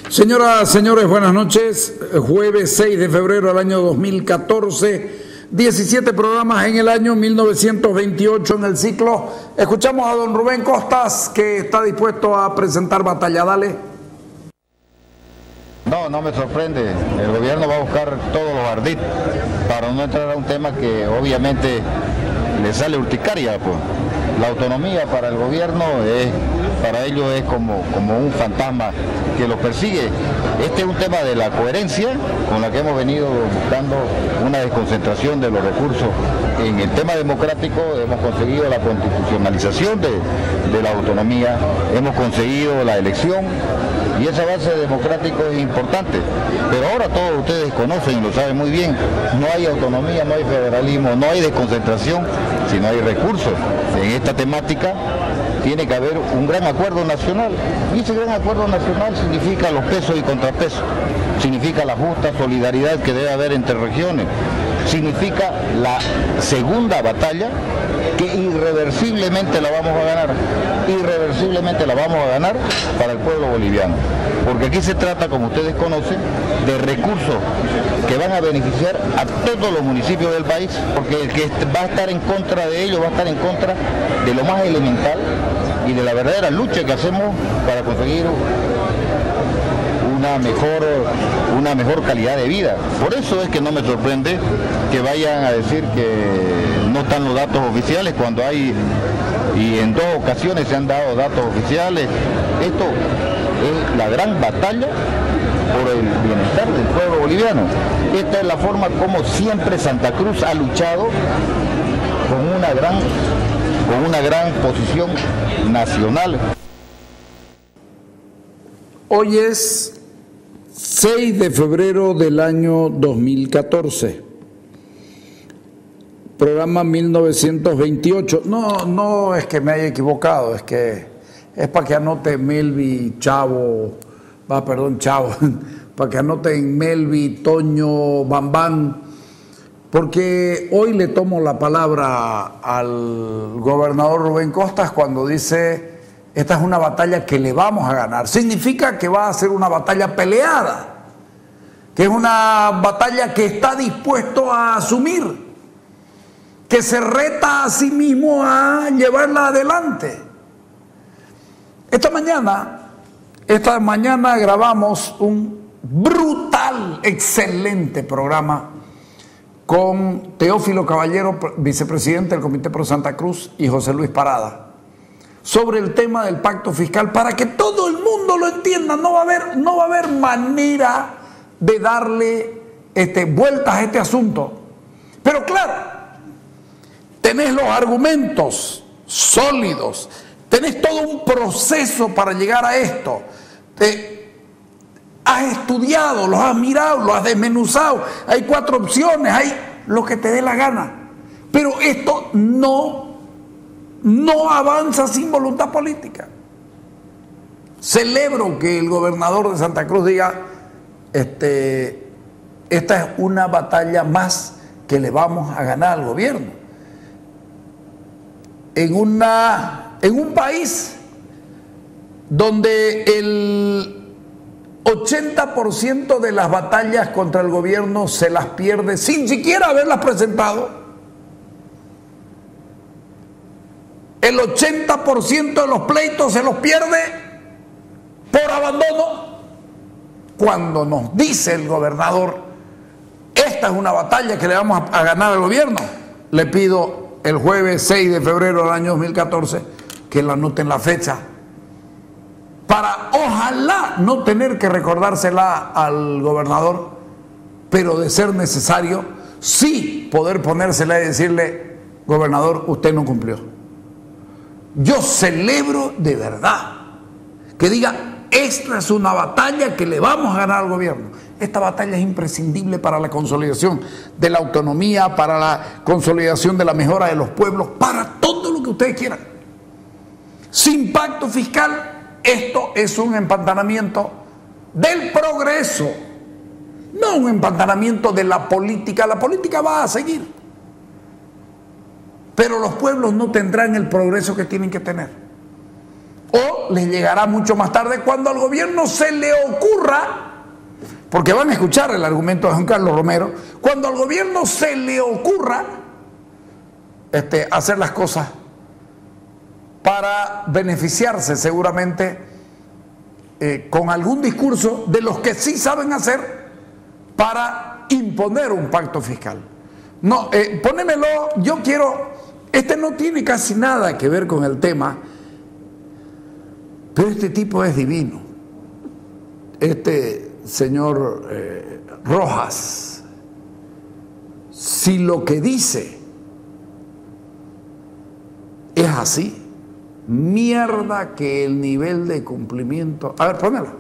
Señoras, señores, buenas noches. Jueves 6 de febrero del año 2014, 17 programas en el año 1928 en el ciclo. Escuchamos a don Rubén Costas, que está dispuesto a presentar batalla. Dale. No me sorprende. El gobierno va a buscar todos los ardites para no entrar a un tema que obviamente le sale urticaria, pues. La autonomía para el gobierno para ellos es como un fantasma que los persigue. Este es un tema de la coherencia con la que hemos venido buscando una desconcentración de los recursos. En el tema democrático hemos conseguido la constitucionalización de la autonomía, hemos conseguido la elección y ese avance democrático es importante. Pero ahora todos ustedes conocen y lo saben muy bien, no hay autonomía, no hay federalismo, no hay desconcentración si no hay recursos. En esta temática tiene que haber un gran acuerdo nacional, y ese gran acuerdo nacional significa los pesos y contrapesos, significa la justa solidaridad que debe haber entre regiones, significa la segunda batalla que irreversiblemente la vamos a ganar, irreversiblemente la vamos a ganar para el pueblo boliviano, porque aquí se trata, como ustedes conocen, de recursos que van a beneficiar a todos los municipios del país, porque el que va a estar en contra de ellos va a estar en contra de lo más elemental y de la verdadera lucha que hacemos para conseguir una mejor calidad de vida. Por eso es que no me sorprende que vayan a decir que no están los datos oficiales cuando hay, y en dos ocasiones se han dado datos oficiales. Esto es la gran batalla por el bienestar del pueblo boliviano. Esta es la forma como siempre Santa Cruz ha luchado con una gran posición nacional. Hoy es 6 de febrero del año 2014, programa 1928. No es que me haya equivocado, es que es para que anote Melvi, Chavo, para que anoten Melvi, Toño, Bambán, porque hoy le tomo la palabra al gobernador Rubén Costas cuando dice: esta es una batalla que le vamos a ganar. Significa que va a ser una batalla peleada, que es una batalla que está dispuesto a asumir, que se reta a sí mismo a llevarla adelante. Esta mañana grabamos un brutal, excelente programa con Teófilo Caballero, vicepresidente del Comité Pro Santa Cruz, y José Luis Parada, sobre el tema del pacto fiscal, para que todo el mundo lo entienda. No va a haber manera de darle vueltas a este asunto. Pero claro, tenés los argumentos sólidos, tenés todo un proceso para llegar a esto. Has estudiado, los has mirado, los has desmenuzado. Hay 4 opciones, hay lo que te dé la gana. Pero esto no avanza sin voluntad política. Celebro que el gobernador de Santa Cruz diga: esta es una batalla más que le vamos a ganar al gobierno. En un país donde el 80% de las batallas contra el gobierno se las pierde sin siquiera haberlas presentado, el 80% de los pleitos se los pierde por abandono. Cuando nos dice el gobernador: esta es una batalla que le vamos a ganar al gobierno, le pido el jueves 6 de febrero del año 2014 que la anoten la fecha, para ojalá no tener que recordársela al gobernador, pero de ser necesario, sí poder ponérsela y decirle: gobernador, usted no cumplió. Yo celebro de verdad que diga: esta es una batalla que le vamos a ganar al gobierno. Esta batalla es imprescindible para la consolidación de la autonomía, para la consolidación de la mejora de los pueblos, para todo lo que ustedes quieran. Sin pacto fiscal, esto es un empantanamiento del progreso, no un empantanamiento de la política. La política va a seguir, pero los pueblos no tendrán el progreso que tienen que tener. o les llegará mucho más tarde cuando al gobierno se le ocurra, porque van a escuchar el argumento de Juan Carlos Romero, cuando al gobierno se le ocurra hacer las cosas para beneficiarse seguramente con algún discurso de los que sí saben hacer para imponer un pacto fiscal. No, ponémelo, yo quiero, no tiene casi nada que ver con el tema, pero este tipo es divino. Este señor Rojas, si lo que dice es así, mierda que el nivel de cumplimiento... A ver, póngalo.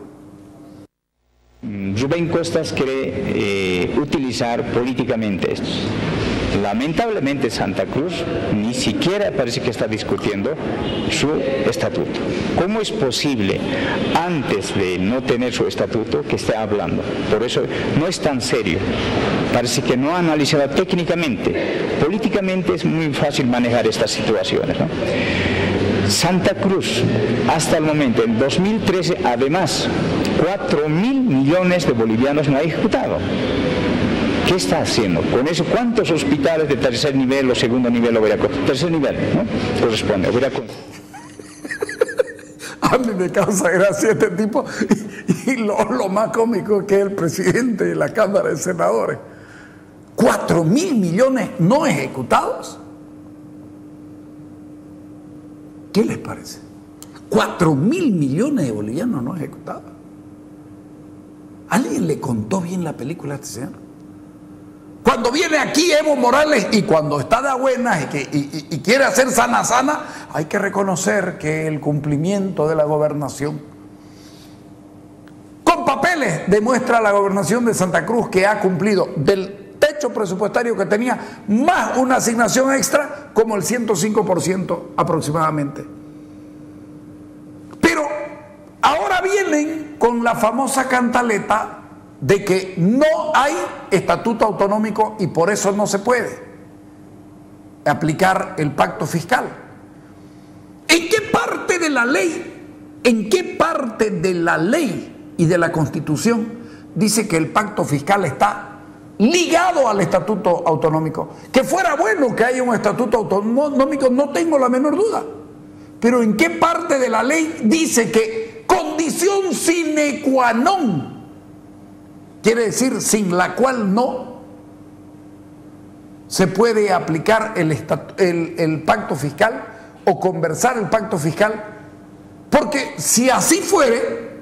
Rubén Costas quiere utilizar políticamente esto. Lamentablemente Santa Cruz ni siquiera parece que está discutiendo su estatuto. ¿Cómo es posible, antes de no tener su estatuto, que esté hablando? Por eso no es tan serio. Parece que no ha analizado técnicamente. Políticamente es muy fácil manejar estas situaciones, ¿no? Santa Cruz, hasta el momento, en 2013, además, 4.000 millones de bolivianos no ha ejecutado. ¿Qué está haciendo? Con eso, ¿cuántos hospitales de tercer nivel o segundo nivel o tercer nivel, ¿no? Corresponde. A mí me causa gracia este tipo y lo más cómico es que es el presidente de la Cámara de Senadores. 4.000 millones no ejecutados. ¿Qué les parece? 4.000 millones de bolivianos no ejecutados. ¿Alguien le contó bien la película a este señor? Cuando viene aquí Evo Morales y cuando está de buenas y quiere hacer sana, hay que reconocer que el cumplimiento de la gobernación, con papeles, demuestra la gobernación de Santa Cruz que ha cumplido del techo presupuestario que tenía, más una asignación extra, como el 105% aproximadamente. Pero ahora vienen con la famosa cantaleta de que no hay estatuto autonómico y por eso no se puede aplicar el pacto fiscal. ¿En qué parte de la ley, y de la Constitución dice que el pacto fiscal está ligado al estatuto autonómico? Que fuera bueno que haya un estatuto autonómico, no tengo la menor duda, pero ¿en qué parte de la ley dice que condición sine qua non, quiere decir sin la cual no se puede aplicar el pacto fiscal o conversar el pacto fiscal? Porque si así fuere,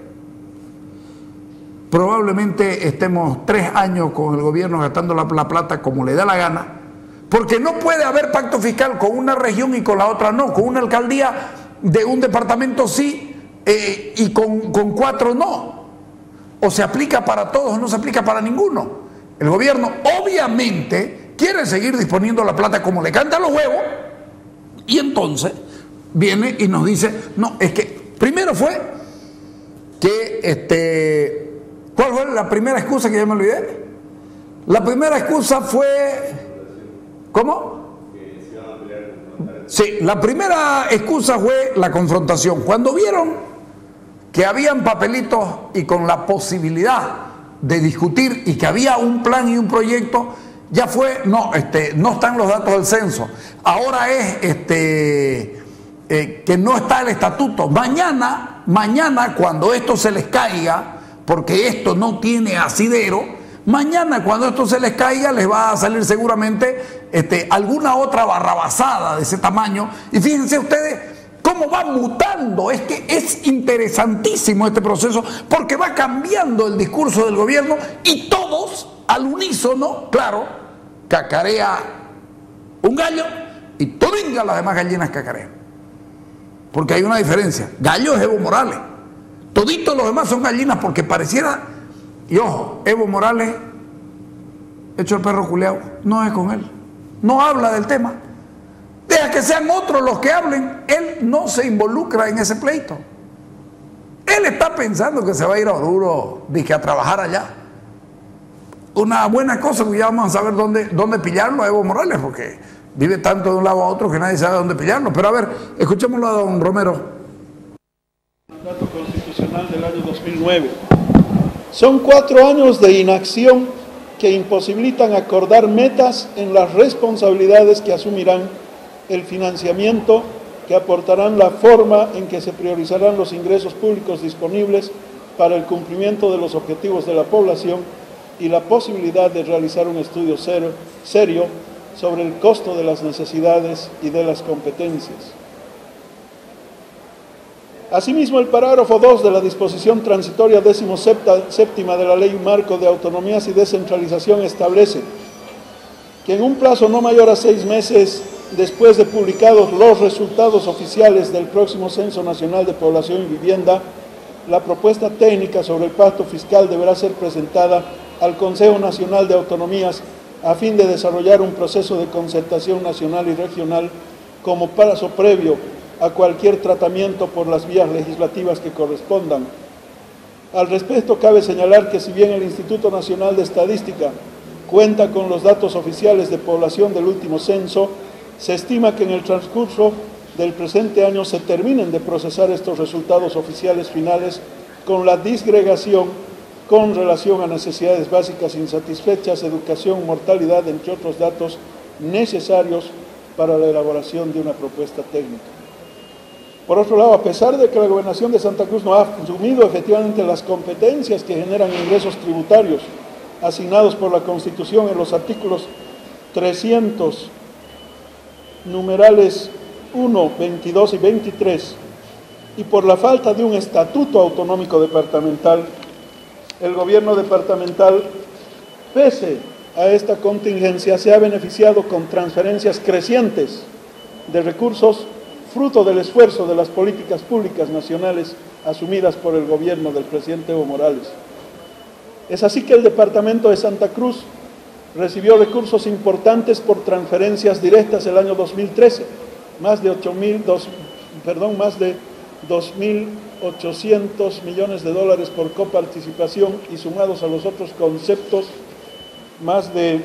probablemente estemos 3 años con el gobierno gastando la plata como le da la gana, porque no puede haber pacto fiscal con una región y con la otra no, con una alcaldía de un departamento sí y con 4 no. O se aplica para todos o no se aplica para ninguno. El gobierno obviamente quiere seguir disponiendo la plata como le canta a los huevos, y entonces viene y nos dice, no, es que primero fue que ¿cuál fue la primera excusa que ya me olvidé? La primera excusa fue, ¿cómo? Sí, la primera excusa fue la confrontación. Cuando vieron que habían papelitos y con la posibilidad de discutir y que había un plan y un proyecto, ya fue, no están los datos del censo, ahora es que no está el estatuto. Mañana cuando esto se les caiga, porque esto no tiene asidero, mañana cuando esto se les caiga les va a salir seguramente alguna otra barrabasada de ese tamaño. Y fíjense ustedes cómo va mutando. Es que es interesantísimo este proceso, porque va cambiando el discurso del gobierno y todos al unísono, claro, cacarea un gallo y todas las demás gallinas cacarean, porque hay una diferencia. Gallo es Evo Morales, toditos los demás son gallinas, porque pareciera, y ojo, Evo Morales, hecho el perro culeado, no es con él, no habla del tema. Deja que sean otros los que hablen, él no se involucra en ese pleito. Él está pensando que se va a ir a Oruro, dije, a trabajar allá. Una buena cosa, porque ya vamos a saber dónde pillarlo a Evo Morales, porque vive tanto de un lado a otro que nadie sabe dónde pillarlo. Pero a ver, escuchémoslo a don Romero. año 2009. Son 4 años de inacción que imposibilitan acordar metas en las responsabilidades que asumirán, el financiamiento que aportarán, la forma en que se priorizarán los ingresos públicos disponibles para el cumplimiento de los objetivos de la población y la posibilidad de realizar un estudio serio sobre el costo de las necesidades y de las competencias. Asimismo, el parágrafo 2 de la disposición transitoria 17ª de la Ley Marco de Autonomías y Descentralización establece que en un plazo no mayor a 6 meses después de publicados los resultados oficiales del próximo Censo Nacional de Población y Vivienda, la propuesta técnica sobre el pacto fiscal deberá ser presentada al Consejo Nacional de Autonomías a fin de desarrollar un proceso de concertación nacional y regional como paso previo a cualquier tratamiento por las vías legislativas que correspondan. Al respecto, cabe señalar que si bien el Instituto Nacional de Estadística cuenta con los datos oficiales de población del último censo, se estima que en el transcurso del presente año se terminen de procesar estos resultados oficiales finales con la disgregación con relación a necesidades básicas insatisfechas, educación, mortalidad, entre otros datos necesarios para la elaboración de una propuesta técnica. Por otro lado, a pesar de que la Gobernación de Santa Cruz no ha asumido efectivamente las competencias que generan ingresos tributarios asignados por la Constitución en los artículos 300, numerales 1, 22 y 23, y por la falta de un estatuto autonómico departamental, el gobierno departamental, pese a esta contingencia, se ha beneficiado con transferencias crecientes de recursos fruto del esfuerzo de las políticas públicas nacionales asumidas por el gobierno del presidente Evo Morales. Es así que el departamento de Santa Cruz recibió recursos importantes por transferencias directas el año 2013, más de 2.800 millones de dólares por coparticipación y sumados a los otros conceptos, más de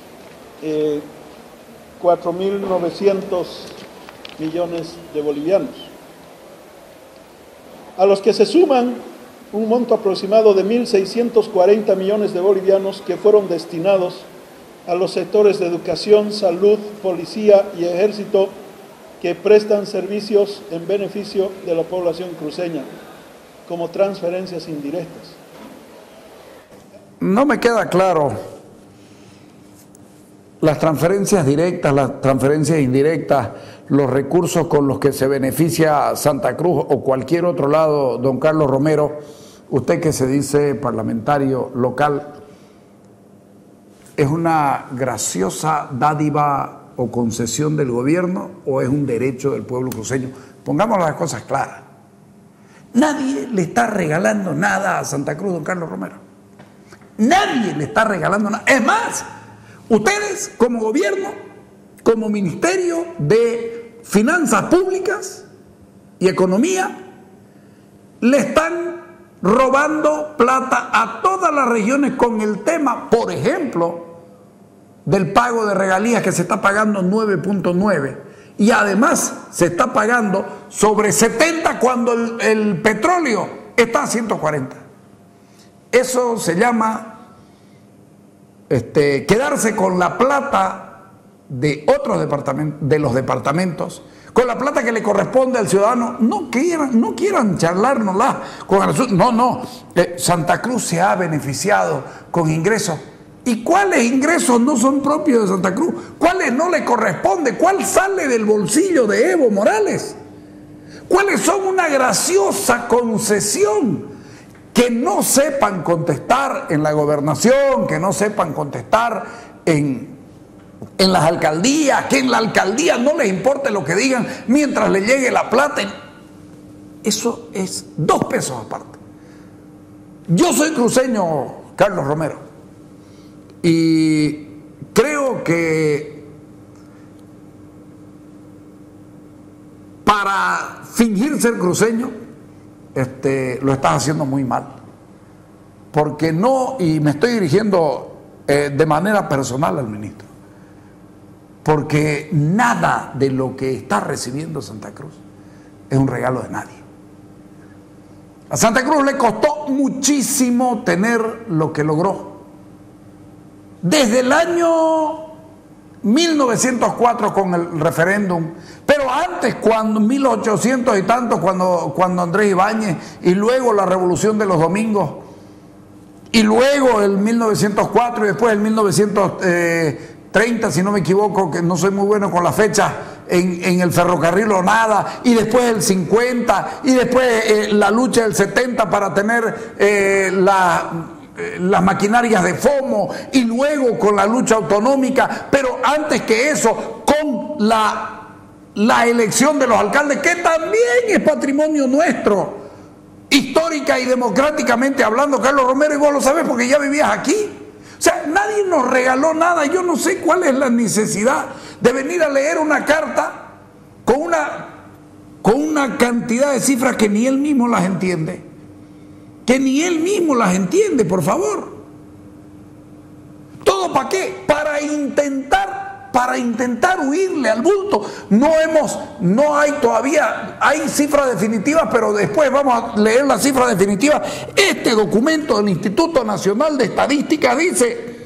4.900 millones de bolivianos, a los que se suman un monto aproximado de 1.640 millones de bolivianos que fueron destinados a los sectores de educación, salud, policía y ejército que prestan servicios en beneficio de la población cruceña, como transferencias indirectas. No me queda claro las transferencias directas, las transferencias indirectas, los recursos con los que se beneficia Santa Cruz o cualquier otro lado, don Carlos Romero, usted que se dice parlamentario local, ¿es una graciosa dádiva o concesión del gobierno o es un derecho del pueblo cruceño? Pongamos las cosas claras. Nadie le está regalando nada a Santa Cruz, don Carlos Romero. Nadie le está regalando nada. Es más, ustedes como gobierno, como Ministerio de Finanzas Públicas y Economía, le están robando plata a todas las regiones con el tema, por ejemplo, del pago de regalías que se está pagando 9.9 y además se está pagando sobre 70 cuando el petróleo está a 140. Eso se llama quedarse con la plata de otros departamentos, de los departamentos, con la plata que le corresponde al ciudadano. No quieran charlárnosla con el, no. Santa Cruz se ha beneficiado con ingresos. ¿Y cuáles ingresos no son propios de Santa Cruz? ¿Cuáles no le corresponde? ¿Cuál sale del bolsillo de Evo Morales? ¿Cuáles son una graciosa concesión? Que no sepan contestar en la gobernación, que no sepan contestar en las alcaldías, que en la alcaldía no les importe lo que digan mientras le llegue la plata. Eso es 2 pesos aparte. Yo soy cruceño, Carlos Romero, y creo que para fingir ser cruceño lo estás haciendo muy mal, porque no, y me estoy dirigiendo de manera personal al ministro, porque nada de lo que está recibiendo Santa Cruz es un regalo de nadie. A Santa Cruz le costó muchísimo tener lo que logró. Desde el año 1904 con el referéndum, pero antes, cuando 1800 y tanto, cuando Andrés Ibáñez, y luego la Revolución de los Domingos, y luego el 1904 y después el 1930, si no me equivoco, que no soy muy bueno con las fechas, en el ferrocarril o nada, y después el 50, y después la lucha del 70 para tener las maquinarias de FOMO, y luego con la lucha autonómica, pero antes que eso, con la elección de los alcaldes, que también es patrimonio nuestro, histórica y democráticamente hablando, Carlos Romero, y vos lo sabés porque ya vivías aquí. O sea, nadie nos regaló nada. Yo no sé cuál es la necesidad de venir a leer una carta con una cantidad de cifras que ni él mismo las entiende. Que ni él mismo las entiende, por favor. ¿Todo para qué? Para intentar huirle al bulto. No hay todavía, hay cifras definitivas, pero después vamos a leer las cifras definitivas. Este documento del Instituto Nacional de Estadística dice: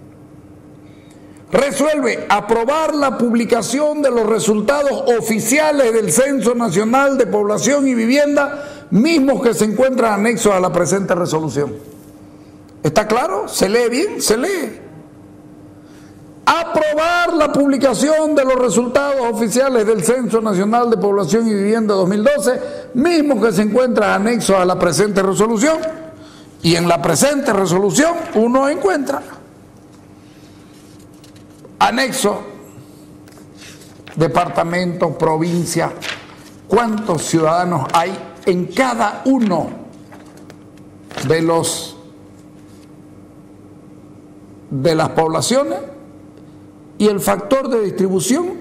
resuelve aprobar la publicación de los resultados oficiales del Censo Nacional de Población y Vivienda, mismos que se encuentran anexos a la presente resolución. ¿Está claro? ¿Se lee bien? Se lee. Aprobar la publicación de los resultados oficiales del Censo Nacional de Población y Vivienda 2012, mismos que se encuentran anexos a la presente resolución. Y en la presente resolución uno encuentra anexo, departamento, provincia, cuántos ciudadanos hay en cada uno de las poblaciones, y el factor de distribución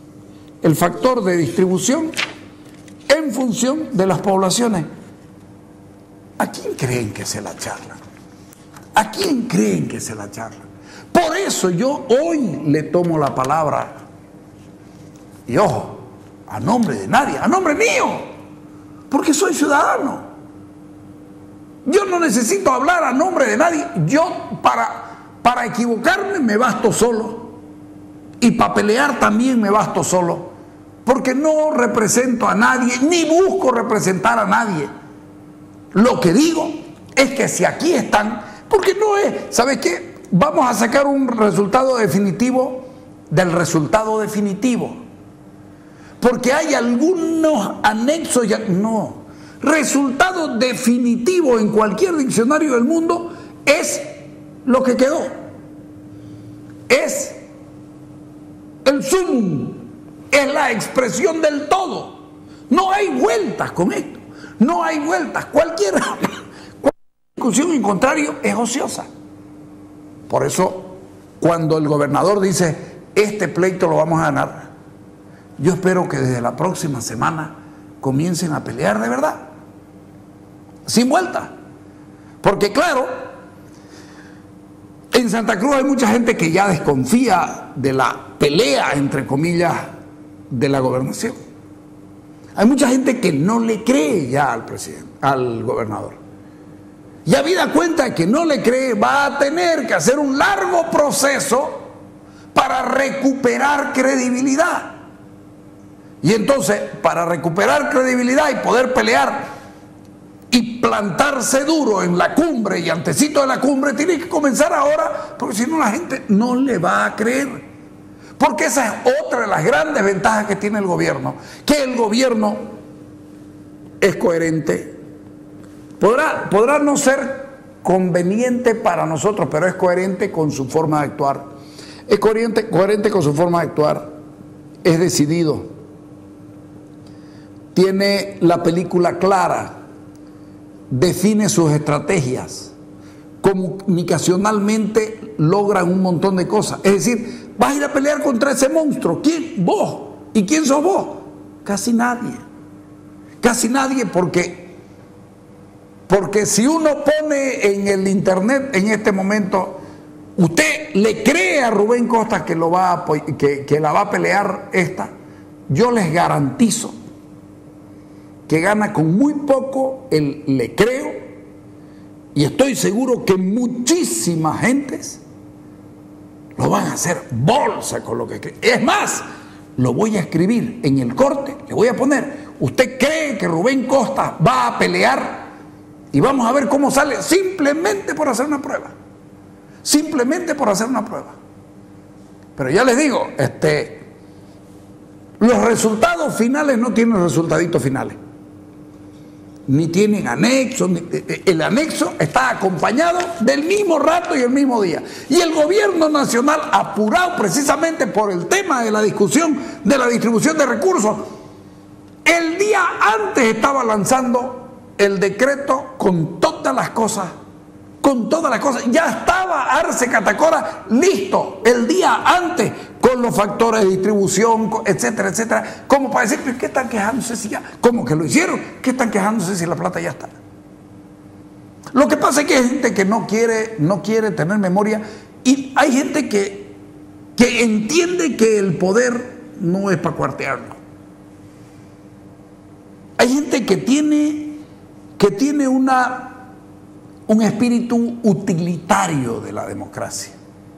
en función de las poblaciones. ¿A quién creen que se la charlan? ¿A quién creen que se la charlan? Por eso yo hoy le tomo la palabra, y ojo, a nombre de nadie, a nombre mío, porque soy ciudadano. Yo no necesito hablar a nombre de nadie. Yo para equivocarme me basto solo. Y para pelear también me basto solo, porque no represento a nadie, ni busco representar a nadie. Lo que digo es que si aquí están, porque no es, ¿sabes qué? Vamos a sacar un resultado definitivo del resultado definitivo, porque hay algunos anexos, no. Resultado definitivo en cualquier diccionario del mundo es lo que quedó, es el sumum, es la expresión del todo. No hay vueltas con esto, no hay vueltas. Cualquier discusión en contrario es ociosa. Por eso, cuando el gobernador dice, este pleito lo vamos a ganar, yo espero que desde la próxima semana comiencen a pelear de verdad, sin vuelta. Porque claro, en Santa Cruz hay mucha gente que ya desconfía de la pelea, entre comillas, de la gobernación. Hay mucha gente que no le cree ya al presidente, al gobernador. Y habida cuenta de que no le cree, va a tener que hacer un largo proceso para recuperar credibilidad. Y entonces, para recuperar credibilidad y poder pelear y plantarse duro en la cumbre y antecito de la cumbre, tiene que comenzar ahora, porque si no la gente no le va a creer. Porque esa es otra de las grandes ventajas que tiene el gobierno, que el gobierno es coherente. Podrá no ser conveniente para nosotros, pero es coherente con su forma de actuar. Es coherente con su forma de actuar, es decidido, tiene la película clara, define sus estrategias, comunicacionalmente logran un montón de cosas. Es decir, vas a ir a pelear contra ese monstruo. ¿Quién? Vos. ¿Y quién sos vos? Casi nadie. Casi nadie, porque si uno pone en el internet en este momento, usted le cree a Rubén Costas que la va a pelear esta, yo les garantizo que gana con muy poco, le creo, y estoy seguro que muchísimas gentes lo van a hacer bolsa con lo que cree. Es más, lo voy a escribir en el corte, le voy a poner: ¿usted cree que Rubén Costa va a pelear? Y vamos a ver cómo sale, simplemente por hacer una prueba. Simplemente por hacer una prueba. Pero ya les digo, los resultados finales no tienen resultaditos finales. Ni tienen anexo. El anexo está acompañado del mismo rato y el mismo día. Y el gobierno nacional, apurado precisamente por el tema de la discusión de la distribución de recursos, el día antes estaba lanzando el decreto con todas las cosas. Ya estaba Arce Catacora listo el día antes, con los factores de distribución, etcétera, etcétera, como para decir: ¿qué están quejándose si ya? ¿Cómo que lo hicieron? ¿Qué están quejándose si la plata ya está? Lo que pasa es que hay gente que no quiere tener memoria, y hay gente que entiende que el poder no es para cuartearlo. Hay gente que tiene un espíritu utilitario de la democracia.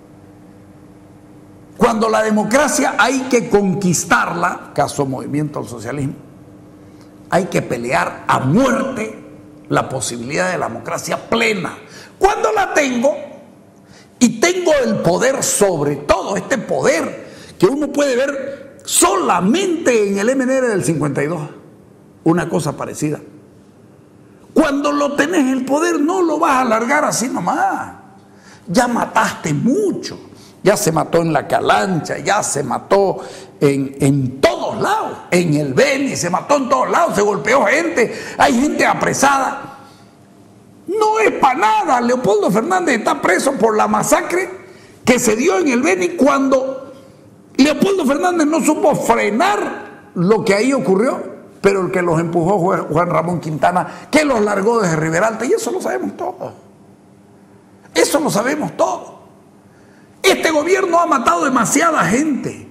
Cuando la democracia hay que conquistarla, caso Movimiento al Socialismo, hay que pelear a muerte la posibilidad de la democracia plena. Cuando la tengo, y tengo el poder sobre todo, este poder que uno puede ver solamente en el MNR del 52, una cosa parecida. Cuando lo tenés el poder, no lo vas a alargar así nomás. Ya mataste mucho. Ya se mató en la Calancha, ya se mató en todos lados. En el Beni se mató en todos lados, se golpeó gente, hay gente apresada. No es para nada. Leopoldo Fernández está preso por la masacre que se dio en el Beni, cuando Leopoldo Fernández no supo frenar lo que ahí ocurrió. Pero el que los empujó fue Juan Ramón Quintana, que los largó desde Riberalta, y eso lo sabemos todos. Eso lo sabemos todos. Este gobierno ha matado demasiada gente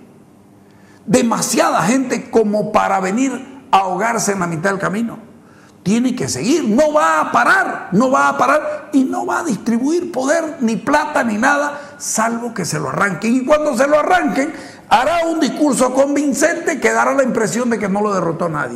como para venir a ahogarse en la mitad del camino. Tiene que seguir, no va a parar, y no va a distribuir poder, ni plata, ni nada, salvo que se lo arranquen. Y cuando se lo arranquen, hará un discurso convincente que dará la impresión de que no lo derrotó nadie.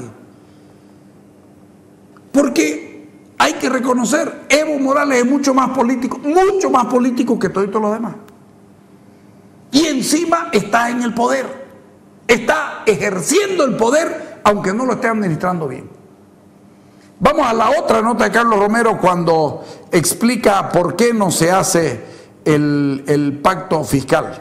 Porque hay que reconocer, Evo Morales es mucho más político que todos los demás. Y encima está en el poder, está ejerciendo el poder, aunque no lo esté administrando bien. Vamos a la otra nota de Carlos Romero, cuando explica por qué no se hace el pacto fiscal.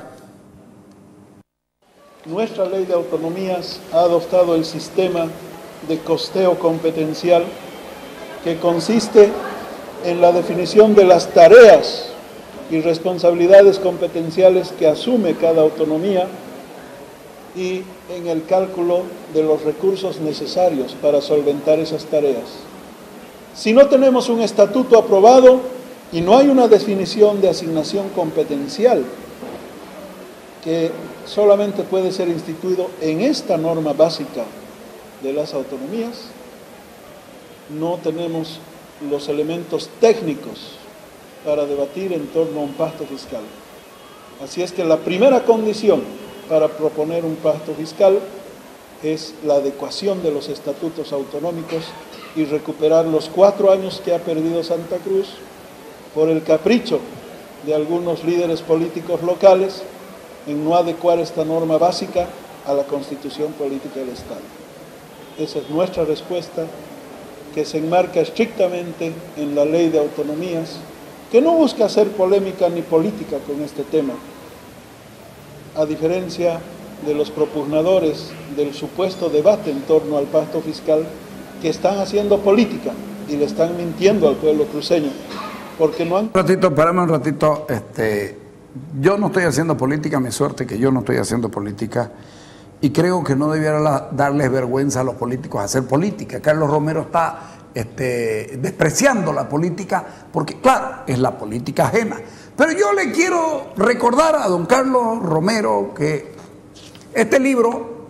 Nuestra ley de autonomías ha adoptado el sistema de costeo competencial, que consiste en la definición de las tareas y responsabilidades competenciales que asume cada autonomía y en el cálculo de los recursos necesarios para solventar esas tareas. Si no tenemos un estatuto aprobado y no hay una definición de asignación competencial, que solamente puede ser instituido en esta norma básica de las autonomías, no tenemos los elementos técnicos para debatir en torno a un pacto fiscal. Así es que la primera condición para proponer un pacto fiscal es la adecuación de los estatutos autonómicos y recuperar los 4 años que ha perdido Santa Cruz por el capricho de algunos líderes políticos locales en no adecuar esta norma básica a la Constitución Política del Estado. Esa es nuestra respuesta, que se enmarca estrictamente en la Ley de Autonomías, que no busca hacer polémica ni política con este tema, a diferencia de los propugnadores del supuesto debate en torno al pacto fiscal, que están haciendo política y le están mintiendo al pueblo cruceño, porque no han... Espérame un ratito, yo no estoy haciendo política, mi suerte que yo no estoy haciendo política, y creo que no debiera darles vergüenza a los políticos hacer política. Carlos Romero está despreciando la política, porque claro, es la política ajena. Pero yo le quiero recordar a don Carlos Romero que este libro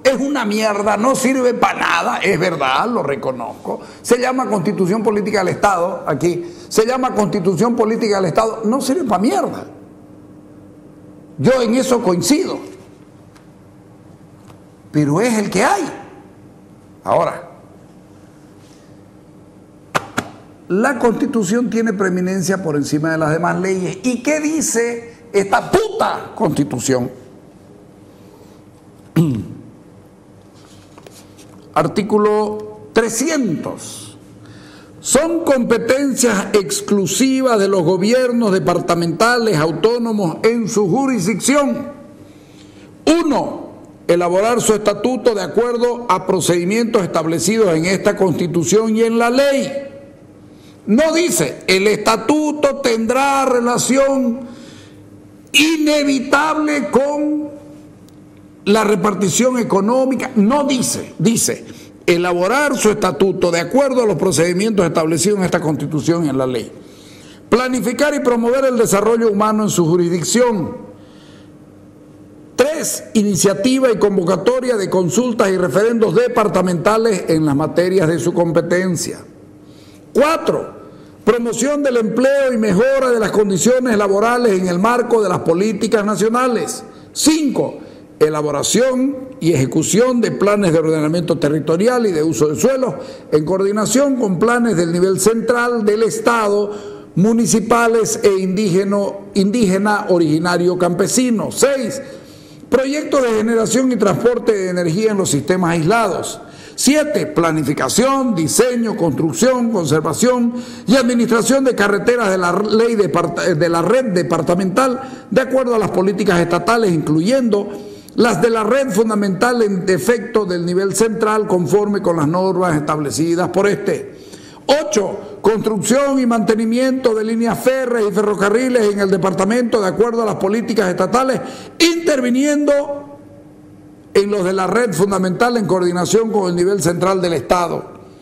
es una mierda, no sirve para nada, es verdad, lo reconozco. Se llama Constitución Política del Estado, aquí, se llama Constitución Política del Estado, no sirve para mierda. Yo en eso coincido. Pero es el que hay. Ahora, la Constitución tiene preeminencia por encima de las demás leyes. ¿Y qué dice esta puta Constitución? Artículo 300. Son competencias exclusivas de los gobiernos departamentales autónomos en su jurisdicción. 1. Elaborar su estatuto de acuerdo a procedimientos establecidos en esta Constitución y en la ley. No dice, el estatuto tendrá relación inevitable con la repartición económica. No dice, dice, elaborar su estatuto de acuerdo a los procedimientos establecidos en esta Constitución y en la ley. Planificar y promover el desarrollo humano en su jurisdicción. 3. Iniciativa y convocatoria de consultas y referendos departamentales en las materias de su competencia. 4. Promoción del empleo y mejora de las condiciones laborales en el marco de las políticas nacionales. 5. Elaboración y ejecución de planes de ordenamiento territorial y de uso de suelos en coordinación con planes del nivel central del Estado, municipales e indígena originario campesino. 6. Proyectos de generación y transporte de energía en los sistemas aislados. 7. Planificación, diseño, construcción, conservación y administración de carreteras de la ley de la red departamental de acuerdo a las políticas estatales, incluyendo las de la red fundamental en defecto del nivel central conforme con las normas establecidas por este. 8. Construcción y mantenimiento de líneas férreas y ferrocarriles en el departamento de acuerdo a las políticas estatales, interviniendo en los de la red fundamental en coordinación con el nivel central del Estado.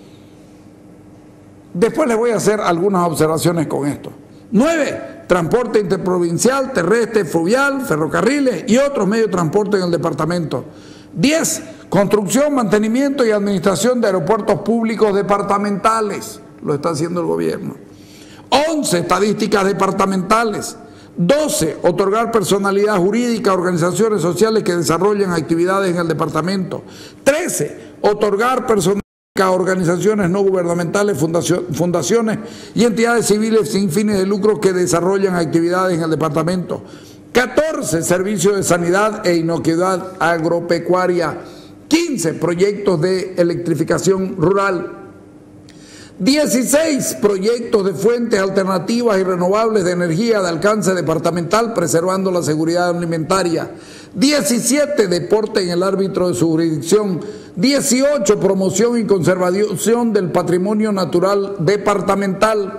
Después les voy a hacer algunas observaciones con esto. 9. Transporte interprovincial, terrestre, fluvial, ferrocarriles y otros medios de transporte en el departamento. 10. Construcción, mantenimiento y administración de aeropuertos públicos departamentales. Lo está haciendo el gobierno. 11. Estadísticas departamentales. 12. Otorgar personalidad jurídica a organizaciones sociales que desarrollen actividades en el departamento. 13. Otorgar personalidad a organizaciones no gubernamentales, fundaciones y entidades civiles sin fines de lucro que desarrollan actividades en el departamento. 14. Servicios de sanidad e inocuidad agropecuaria. 15. Proyectos de electrificación rural. 16. Proyectos de fuentes alternativas y renovables de energía de alcance departamental, preservando la seguridad alimentaria. 17. Deporte en el árbitro de su jurisdicción. 18. Promoción y conservación del patrimonio natural departamental.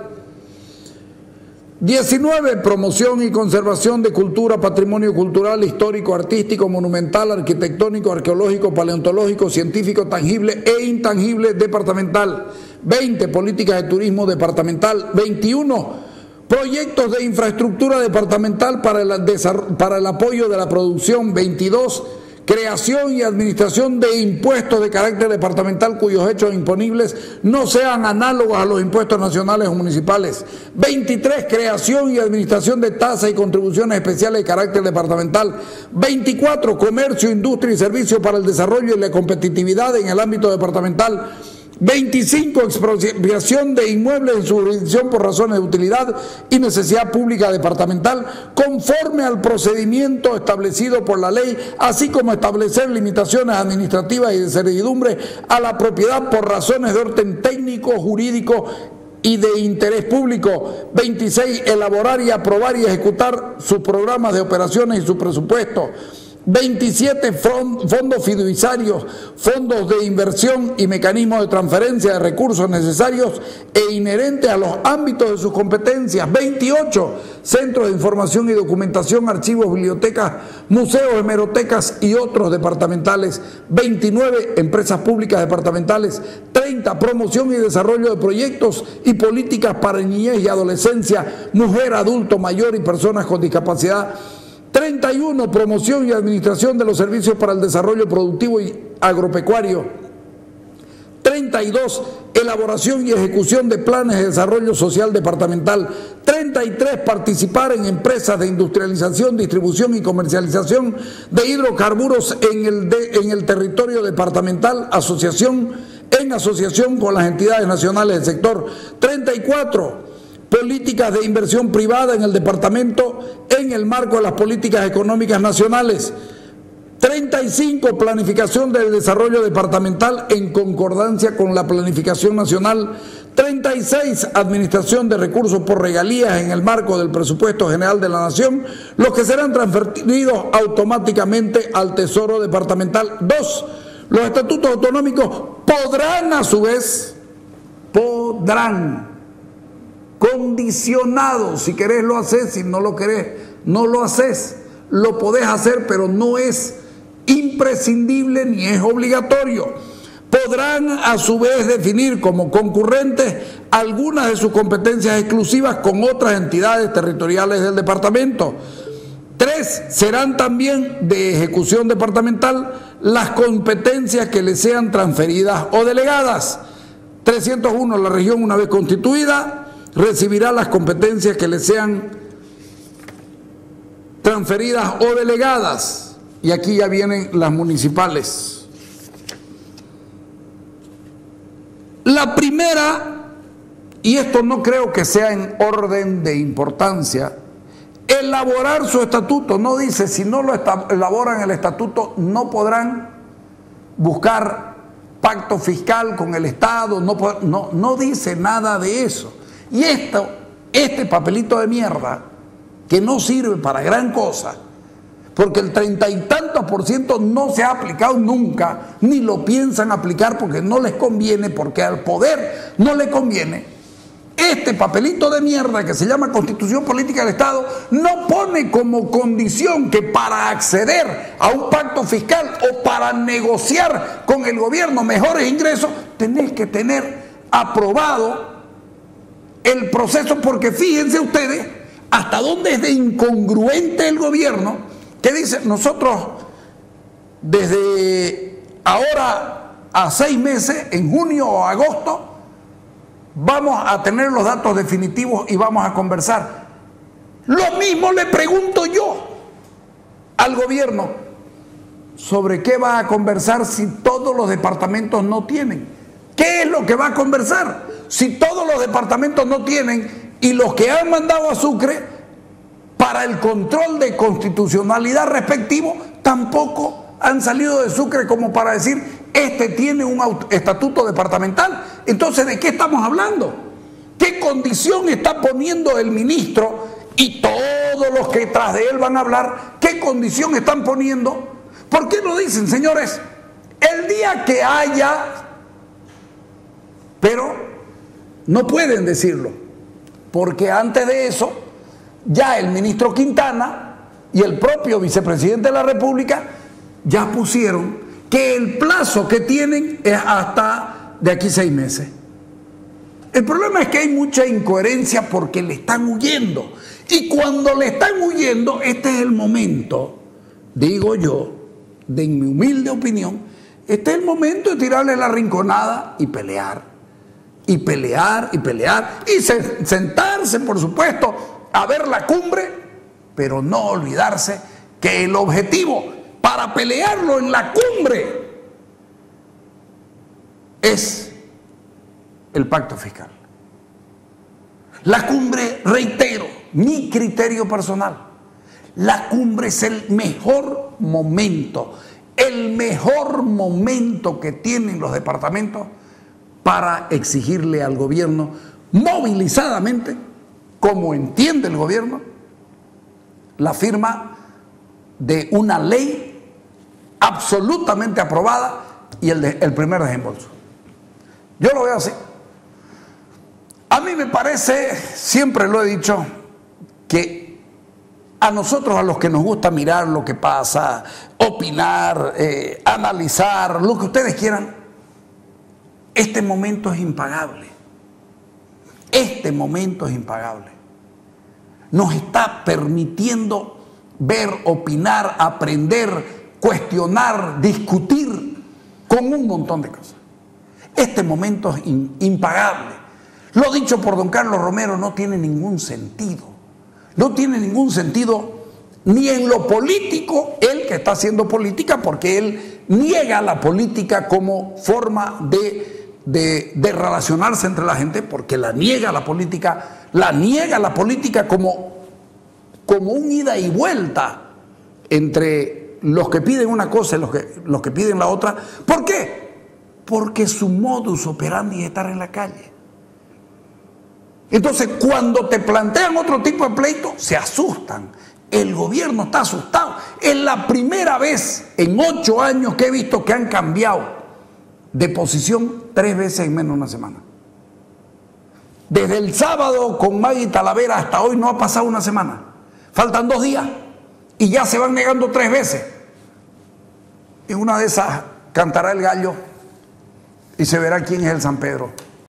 19. Promoción y conservación de cultura, patrimonio cultural, histórico, artístico, monumental, arquitectónico, arqueológico, paleontológico, científico, tangible e intangible departamental. 20. Políticas de turismo departamental. 21. Proyectos de infraestructura departamental para el apoyo de la producción. 22. Creación y administración de impuestos de carácter departamental cuyos hechos imponibles no sean análogos a los impuestos nacionales o municipales. 23. Creación y administración de tasas y contribuciones especiales de carácter departamental. 24. Comercio, industria y servicios para el desarrollo y la competitividad en el ámbito departamental. 25. Expropiación de inmuebles en su jurisdicción por razones de utilidad y necesidad pública departamental conforme al procedimiento establecido por la ley, así como establecer limitaciones administrativas y de servidumbre a la propiedad por razones de orden técnico, jurídico y de interés público. 26. Elaborar y aprobar y ejecutar sus programas de operaciones y su presupuesto. 27. Fondos fiduciarios, fondos de inversión y mecanismos de transferencia de recursos necesarios e inherentes a los ámbitos de sus competencias. 28. Centros de información y documentación, archivos, bibliotecas, museos, hemerotecas y otros departamentales. 29. Empresas públicas departamentales. 30. Promoción y desarrollo de proyectos y políticas para niñez y adolescencia, mujer, adulto mayor y personas con discapacidad. 31. Promoción y administración de los servicios para el desarrollo productivo y agropecuario. 32, elaboración y ejecución de planes de desarrollo social departamental. 33, participar en empresas de industrialización, distribución y comercialización de hidrocarburos en el territorio departamental, en asociación con las entidades nacionales del sector. 34, políticas de inversión privada en el departamento en el marco de las políticas económicas nacionales. 35, planificación del desarrollo departamental en concordancia con la planificación nacional. 36, administración de recursos por regalías en el marco del presupuesto general de la Nación, los que serán transferidos automáticamente al Tesoro departamental. 2, los estatutos autonómicos podrán, a su vez, condicionados, si querés lo haces, si no lo querés no lo haces, lo podés hacer, pero no es imprescindible ni es obligatorio. Podrán a su vez definir como concurrentes algunas de sus competencias exclusivas con otras entidades territoriales del departamento. 3, serán también de ejecución departamental las competencias que le sean transferidas o delegadas. 301, la región, una vez constituida, recibirá las competencias que le sean transferidas o delegadas. Y aquí ya vienen las municipales. La primera, y esto no creo que sea en orden de importancia, elaborar su estatuto. No dice, si no lo elaboran el estatuto, no podrán buscar pacto fiscal con el Estado, no dice nada de eso. Y este papelito de mierda, que no sirve para gran cosa, porque el 30 y tantos % no se ha aplicado nunca, ni lo piensan aplicar porque no les conviene, porque al poder no le conviene. Este papelito de mierda que se llama Constitución Política del Estado no pone como condición que para acceder a un pacto fiscal o para negociar con el gobierno mejores ingresos, tenés que tener aprobado el proceso, porque fíjense ustedes hasta dónde es de incongruente el gobierno, que dice, nosotros desde ahora a 6 meses, en junio o agosto, vamos a tener los datos definitivos y vamos a conversar. Lo mismo le pregunto yo al gobierno, ¿sobre qué va a conversar si todos los departamentos no tienen? ¿Qué es lo que va a conversar? Si todos los departamentos no tienen y los que han mandado a Sucre para el control de constitucionalidad respectivo tampoco han salido de Sucre como para decir, este tiene un estatuto departamental. Entonces, ¿de qué estamos hablando? ¿Qué condición está poniendo el ministro y todos los que tras de él van a hablar? ¿Qué condición están poniendo? ¿Por qué no dicen, señores, el día que haya? Pero no pueden decirlo, porque antes de eso ya el ministro Quintana y el propio vicepresidente de la República ya pusieron que el plazo que tienen es hasta de aquí 6 meses. El problema es que hay mucha incoherencia porque le están huyendo. Y cuando le están huyendo, este es el momento, digo yo, de mi humilde opinión, este es el momento de tirarle la rinconada y pelear. Y pelear, y pelear. Y sentarse, por supuesto, a ver la cumbre, pero no olvidarse que el objetivo para pelearlo en la cumbre es el pacto fiscal. La cumbre, reitero, mi criterio personal, la cumbre es el mejor momento que tienen los departamentos para exigirle al gobierno movilizadamente, como entiende el gobierno, la firma de una ley absolutamente aprobada y el primer desembolso. Yo lo veo así. A mí me parece, siempre lo he dicho, que a nosotros, a los que nos gusta mirar lo que pasa, opinar, analizar, lo que ustedes quieran, este momento es impagable. Este momento es impagable. Nos está permitiendo ver, opinar, aprender, cuestionar, discutir con un montón de cosas. Este momento es impagable. Lo dicho por don Carlos Romero no tiene ningún sentido. No tiene ningún sentido ni en lo político, él que está haciendo política, porque él niega la política como forma de relacionarse entre la gente, porque la niega la política como un ida y vuelta entre los que piden una cosa y los que piden la otra. ¿Por qué? Porque su modus operandi es estar en la calle. Entonces, cuando te plantean otro tipo de pleito, se asustan. El gobierno está asustado. Es la primera vez en 8 años que he visto que han cambiado de posición 3 veces en menos de una semana. Desde el sábado con Maggie Talavera hasta hoy no ha pasado una semana. Faltan 2 días y ya se van negando 3 veces. En una de esas cantará el gallo y se verá quién es el San Pedro.